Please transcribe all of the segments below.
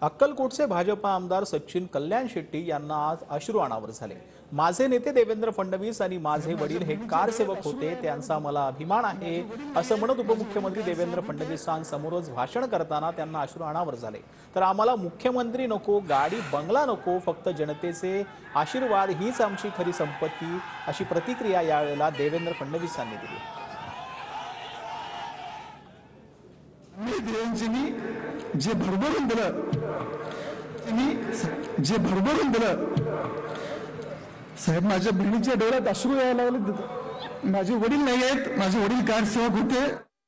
अक्कलकोटचे भाजपा आमदार सचिन कल्याण शेट्टी यांना आज अश्रू अनावर झाले। माझे नेते देवेंद्र फडणवीस आणि माझे वडील हे कारसेवक होते, त्यांचा मला अभिमान आहे असं म्हणत उपमुख्यमंत्री देवेंद्र फडणवीसांसमोरच भाषण करताना त्यांना अश्रू अनावर झाले। तर आम्हाला मुख्यमंत्री नको, गाडी बंगला नको, फक्त जनतेचे आशीर्वाद हीच आमची खरी संपत्ती, अशी प्रतिक्रिया यावेळेला देवेंद्र फडणवीसांनी दिली। जे भरभरून दिलं साहेब, माझ्या बहिणीच्या डोळ्यात अश्रू यायला लागले। माझे वडील नाही आहेत, माझे वडील कारसेवक होते।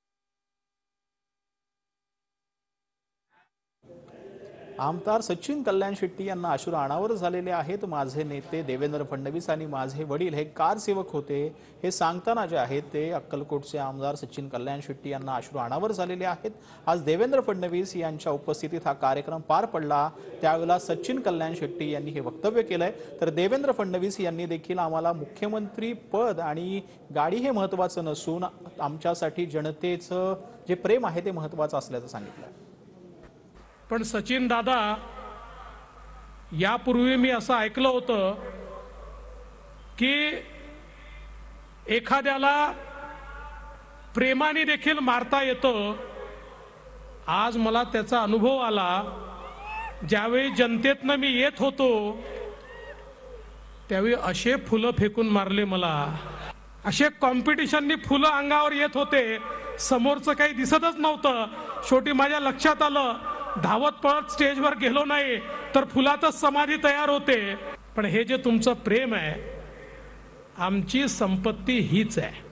आमदार सचिन कल्याण शेट्टी यांना अश्रू अनावर झालेले आहेत। माझे नेते देवेंद्र फडणवीस आणि माझे वडील हे कारसेवक होते, हे सांगताना जे आहेत ते अक्कलकोटचे आमदार सचिन कल्याण शेट्टी यांना अश्रू अनावर झालेले आहेत। आज देवेंद्र फडणवीस यांच्या उपस्थितीत हा कार्यक्रम पार पडला, त्यावेळेला सचिन कल्याण शेट्टी यांनी हे वक्तव्य केलंय। तर देवेंद्र फडणवीस यांनी देखील आम्हाला मुख्यमंत्री पद आणि गाडी हे महत्त्वाचं नसून आमच्यासाठी जनतेचं जे प्रेम आहे ते महत्त्वाचं असल्याचं सांगितलं। पण सचिन दादा, यापूर्वी मी असं ऐकलं होतं की एखाद्याला प्रेमाने देखील मारता येतं। आज मला त्याचा अनुभव आला। ज्यावेळी जनतेतनं मी येत होतो त्यावेळी असे फुलं फेकून मारले मला, असे कॉम्पिटिशननी फुलं अंगावर येत होते, समोरचं काही दिसतच नव्हतं। शेवटी माझ्या लक्षात आलं, धावत पळत स्टेजवर गेलो नाही तर फुलातच समाधी तयार होते। पण हे जे तुमचं प्रेम आहे, आमची संपत्ती हीच आहे।